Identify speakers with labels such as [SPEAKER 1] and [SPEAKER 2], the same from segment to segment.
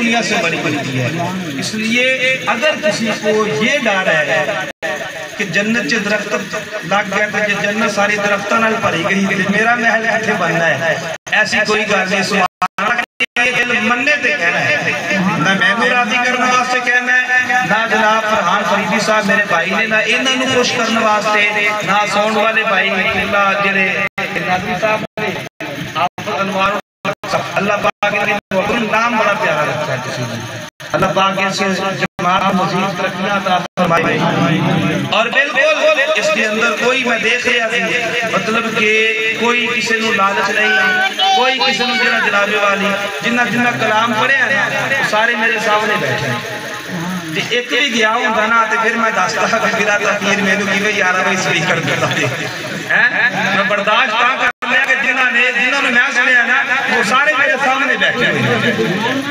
[SPEAKER 1] دنیا سے بڑی بنتی ہے. اس لیے اگر کسی کو یہ ڈر ہے کہ جنت چ درخت لگ گیا تو جنت ساری درختوں نال بھری گئی میرا محل کتنے بننا ہے, ایسی کوئی گل نہیں. سبحان اللہ, مننے تے کہنا ہے, نہ میں نے راضی کرنے واسطے کہنا ہے, نہ جناب فرحان فریدی صاحب میرے بھائی نے, نہ انہوں نے خوش کرنے واسطے, نہ ساؤنڈ والے بھائی اللہ جڑے ناظری صاحب نے آپ انوار اللہ پاک کے نام بڑا پیارا رکھا ہے کسی نے. اللہ پاک سے جماعت مزید ترقیاں عطا فرمائے. اور بالکل اس کے اندر کوئی میں دیکھ رہا تھی مطلب کہ کوئی کسی نو لالچ نہیں, کوئی کسی نو جڑا جناب والی جنہ کلام پڑھے ہیں وہ سارے میرے سامنے بیٹھے ہیں. ایک بھی گیا ہوں نا تو پھر میں دستا کہ میرا تقیر میں نے کی بھئی یارہ بھئی سوئی کر دیتا تھے. میں برداشت کہاں کر لیا کہ جنہوں نے میں سنیا نا وہ سارے میرے سامنے بیٹھے ہیں.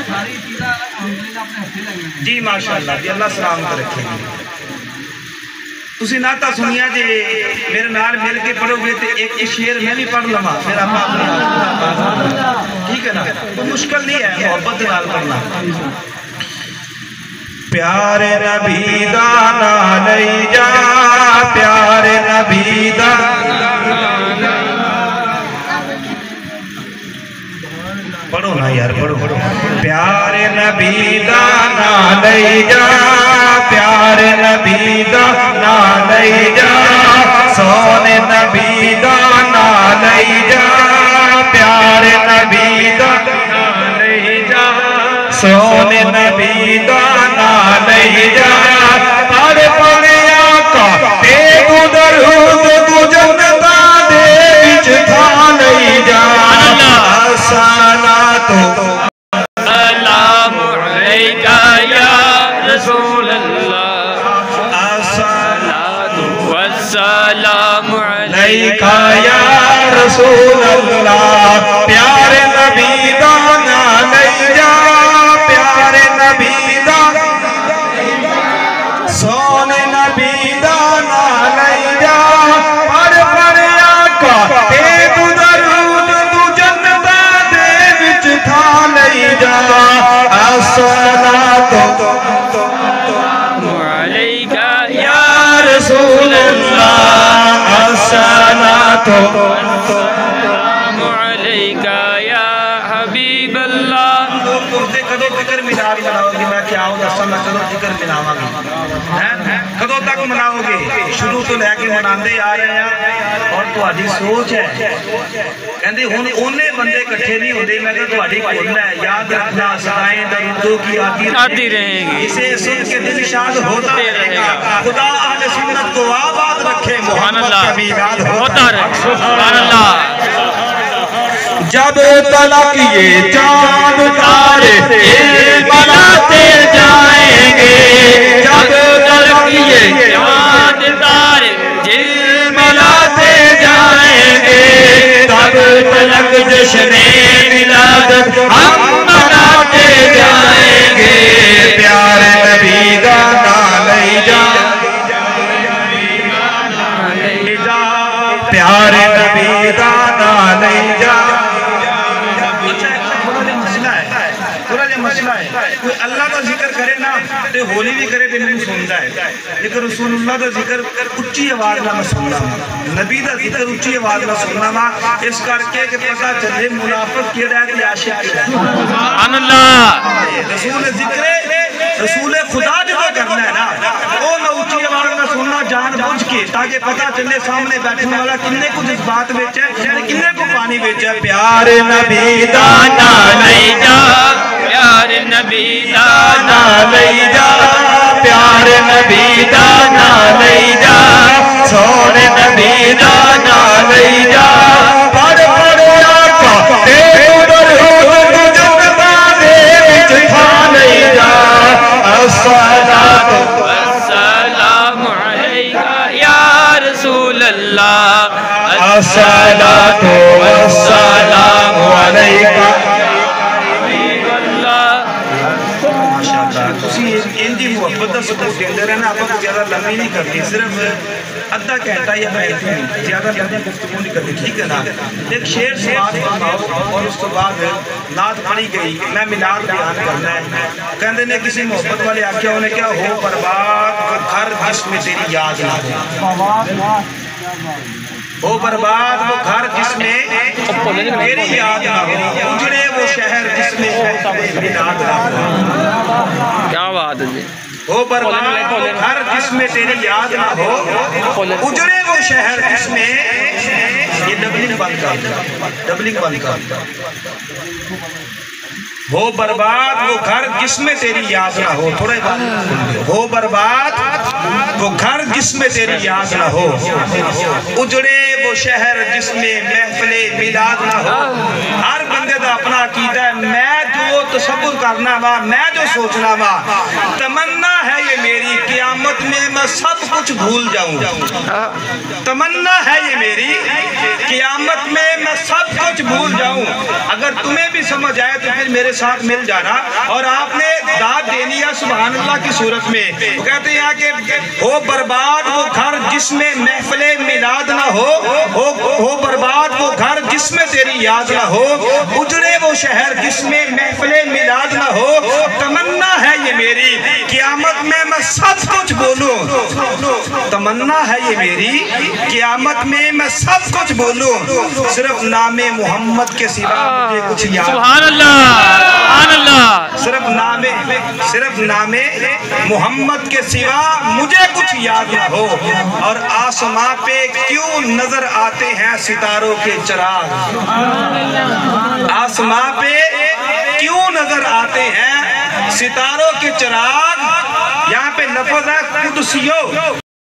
[SPEAKER 1] جی ماشاءاللہ جی, اللہ سلامت رکھے گی. تسی ناتا سنیا جی میرے نال مل کے پڑھو گے تو ایک شعر میں بھی پڑھ لما پھر آپ ٹھیک ہے نا, تو مشکل نہیں ہے محبت نال پڑھنا. پیارے نبی دا نام لئی جا, پیارے نبی دا پڑھو نا یار پڑھو. پیارے نبی دا نام لئی جا, پیارے نبی دا نام لئی جا, سونے نبی دا نام لئی جا, پیارے نبی دا نام لئی جا, سونے نبی دا نام لئی جا. پڑھ پڑھ آقا تے تو درود تو جنتا دے وچ تھا لئی جا. السلام علیکہ یا رسول اللہ, الصلاۃ والسلام علیکہ یا رسول اللہ. پیارے نبی دا نام لئی جا, پیارے نبی دا, سونے نبی دا نام لئی جا. پڑھ پڑھ آقا تے تو درود تو جنتا دے وچ تھا لئی جا. الصلاۃ علیکہ یا رسول اللہ, الصلاۃ علیکہ یا حبیب اللہ. کدو فکر ملاد مناؤ گی, میں کیا ہوں دسا میں کدو فکر ملاواں گی, کدو تک مناؤ گے؟ شروع تو لے کے مناندے آ رہے ہیں اور تہاڈی سوچ ہے کہندے ہن اونے بندے کٹھے نہیں ہوندے. میں کہ تہاڈی کھول ہے یاد رکھنا سدائیں درودوں کی آتی رہیں گی, اسے سن کے دل شاد ہوتا رہے گا. خدا اہل سنت کو آباد رکھے, محمد کا میلاد ہوتا رہے. سبحان اللہ. جب تلک یہ چاند تارے بناتے جائیں گے, جب تلک یہ چاند تارے بناتے جائیں گے, تب تلک جشن میلاد ہم مناتے جائیں گے. پیارے نبی دا نام لئی جا, پیارے نبی دا نام لئی جا. مسئلہ ہے کوئی اللہ کا ذکر کرے نا تو ہولی بھی کرے تو نہیں سنتا ہے, لیکن رسول اللہ کا ذکر اچھی آواز نہ سننا, نبی کا ذکر اچھی آواز نہ سننا, اس کر کے کہ پتہ چلے منافق کیا رہا کہ عاشق کیا رہا. سبحان اللہ. رسول ذکر رسول خدا جو کرنا ہے نا وہ نہ اچھی آواز نہ سننا جان بوجھ کے, تاکہ پتہ چلے سامنے بیٹھنے والا کنے کو جذبات وچ ہے, کنے کو پانی وچ ہے. پیارے نبی دا نام لئی جا, پیارے نبی دا نام لئی جا, پیارے نبی دا نام لئی جا, سونے نبی دا نام لئی جا. پڑھ پڑھ آقا تے درود تو جنتا دے وچ تھا لئی جا. الصلاۃ والسلام علیکہ یا رسول اللہ, الصلاۃ والسلام علیکہ. ان کی محبت کا سبوت دے رہے ہیں, آپ کو زیادہ لمبی نہیں کرتی, صرف آدھا گھنٹہ یا بیٹھتے ہیں، زیادہ لمبی گفتگو نہیں کرتے، ٹھیک ہے نا؟ ایک شعر سماعت فرماؤ اور اس کے بعد نعت پڑھی گئی، میں میلاد بیان کرنا ہے۔ کہندے نے کسی محبت والے آکھیا انہیں کیا ہو برباد وہ گھر جس میں تیری یاد نہ ہو برباد وہ گھر جس میں تیری یاد نہ ہو، اجڑے وہ شہر جس میں میلاد نہ ہو۔
[SPEAKER 2] کیا بات ہے جی،
[SPEAKER 1] ہو برباد وہ گھر جس میں تیری یاد نہ ہو، اجڑے وہ شہر جس میں، یہ ڈبلنگ بند کر، ہو برباد وہ گھر جس میں تیری یاد نہ ہو، تھوڑے بات ہو برباد وہ گھر جس میں تیری یاد نہ ہو، اجڑے وہ شہر جس میں محفل میلاد نہ ہو۔ ہر بندے دا اپنا عقیدہ ہے، میں جو تصور کرنا وا، میں جو سوچنا وا، تمنا ہے یہ میری قیامت میں میں سب کچھ بھول جاؤں، تمنا ہے یہ میری قیامت میں میں سب کچھ بھول جاؤں۔ اگر تمہیں بھی سمجھ آئے تو پھر میرے ساتھ مل جانا، اور آپ نے داد دینی ہے سبحان اللہ کی صورت میں، وہ کہتے ہیں کہ ہو برباد وہ گھر جس میں محفل میلاد نہ ہو برباد وہ گھر جس میں تیری یاد نہ ہو، اجڑے وہ شہر جس میں محفل میلاد نہ ہو۔ تمنا ہے یہ میری قیامت میں میں سب کچھ بولوں، تمنا ہے یہ میری قیامت میں میں سب کچھ بولوں، صرف نام محمد کے سوا مجھے کچھ یاد،
[SPEAKER 2] سبحان اللہ سبحان اللہ،
[SPEAKER 1] صرف نام محمد کے سوا مجھے کچھ یاد نہ ہو۔ اور آسمان پہ کیوں نظر آتے ہیں ستاروں کے چراغ، آسمان پہ کیوں نظر آتے ہیں ستاروں کے چراغ، یہاں پہ لفظ ہے قدسیو،